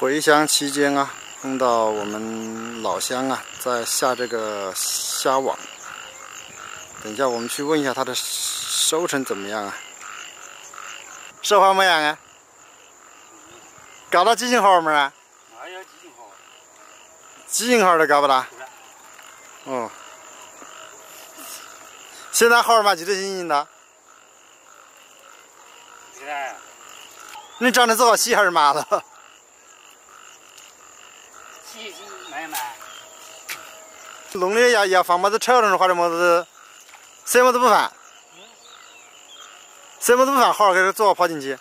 回乡期间啊，碰到我们老乡啊，在下这个虾网。等一下，我们去问一下他的收成怎么样啊？收获怎么样啊？搞到几斤号没啊？ 那要几斤号？ 几斤号都搞不到。哦。现在号码几多斤斤的？你长得这么细还是麻的 7斤买卖。 弄的要放么子炒成或者么子，什么都不放，什么都不放，好好给它做跑进去。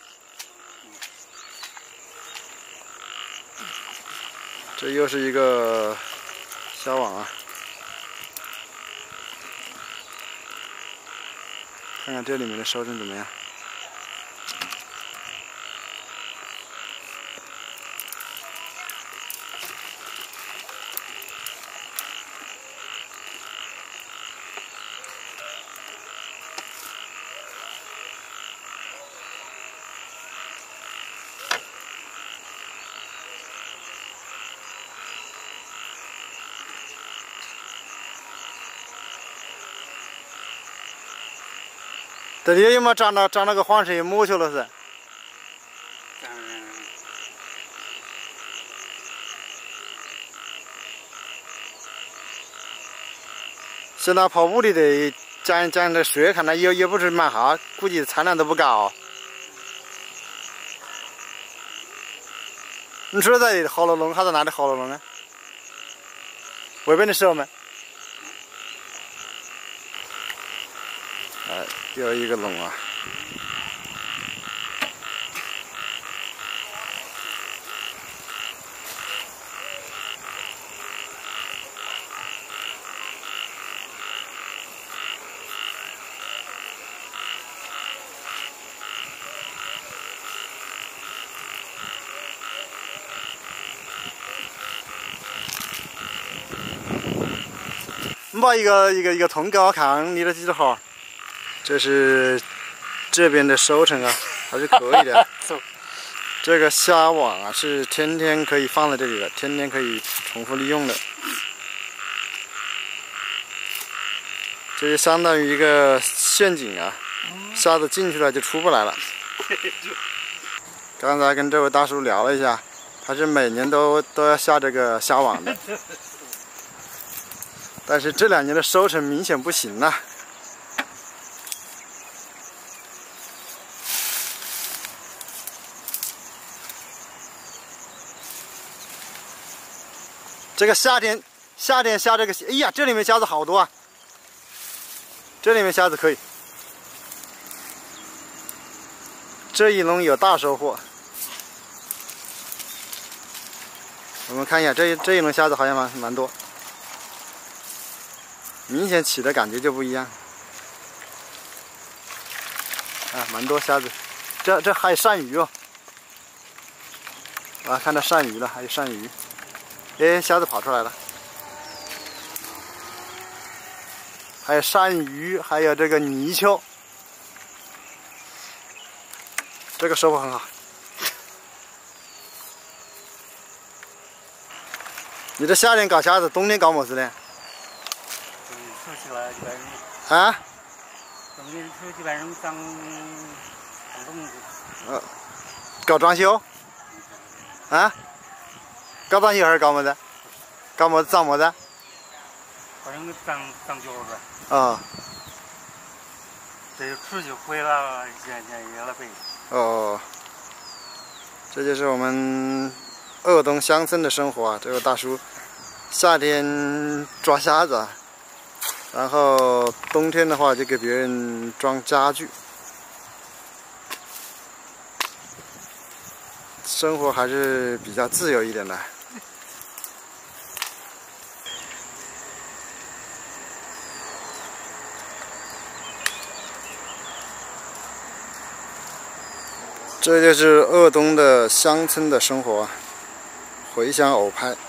这又是一个虾网啊，看看这里面的收成怎么样。这里有没有长那个黄色木球了是？现在跑步里的讲的水看来也不是蛮好，估计产量都不高。你说在好了弄还是哪里好了弄啊？外边的时候吗？又一个笼啊！你把一个桶给我看，你的几多号？这是这边的收成啊，还是可以的。这个虾网啊，是天天可以放在这里的，天天可以重复利用的。这就相当于一个陷阱啊，虾子进去了就出不来了。刚才跟这位大叔聊了一下，他是每年都要下这个虾网的，但是这2年的收成明显不行啊。这个夏天下这个，哎呀，这里面虾子好多啊！这里面虾子可以，这一笼有大收获。我们看一下这一笼虾子好像蛮多，明显起的感觉就不一样。啊，蛮多虾子，这还有鳝鱼哦！啊，看到鳝鱼了，还有鳝鱼。哎，虾子跑出来了，还有鳝鱼，还有这个泥鳅，这个收获很好。你这夏天搞虾子，冬天搞么子呢？ 收起了几百人。 啊？ 冬天收几百人当东西。 搞装修？啊？搞装修还是搞么子？搞么子？长么子？ 好像长脚子。 啊。 这出去回了也了呗。 哦。这就是我们鄂东乡村的生活啊！这个大叔夏天抓虾子，然后冬天的话就给别人装家具，生活还是比较自由一点的。这就是鄂东的乡村的生活，回乡偶拍。